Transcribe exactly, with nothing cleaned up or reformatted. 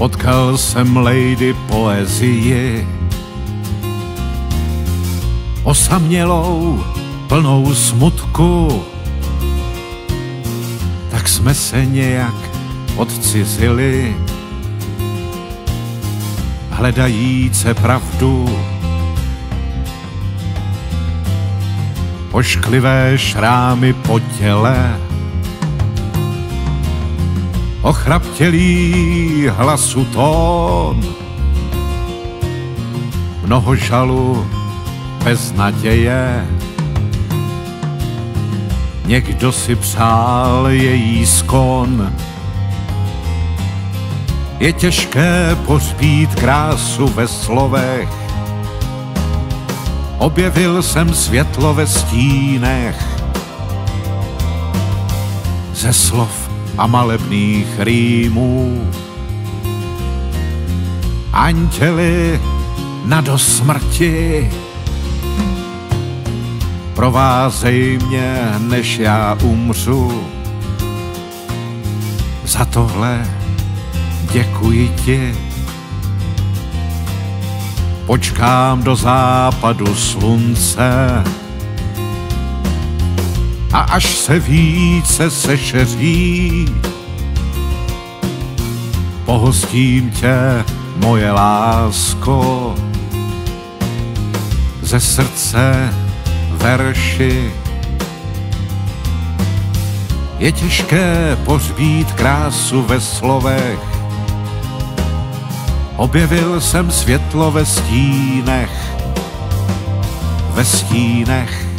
Potkal jsem lady poezii, osamělou, plnou smutku, tak jsme se nějak odcizili, hledajíce pravdu. Ošklivé šrámy po těle, ochraptělý hlasu tón, mnoho žalu bez naděje. Někdo si přál její skon. Je těžké pohřbít krásu ve slovech. Objevil jsem světlo ve stínech. Ze slov a malebných rýmů anděli na do smrti. Provázej mě, než já umřu. Za tohle děkuji ti. Počkám do západu slunce a až se více sešeří, pohostím tě, moje lásko, ze srdce verši. Je těžké pohřbít krásu ve slovech. Objevil jsem světlo ve stínech, ve stínech.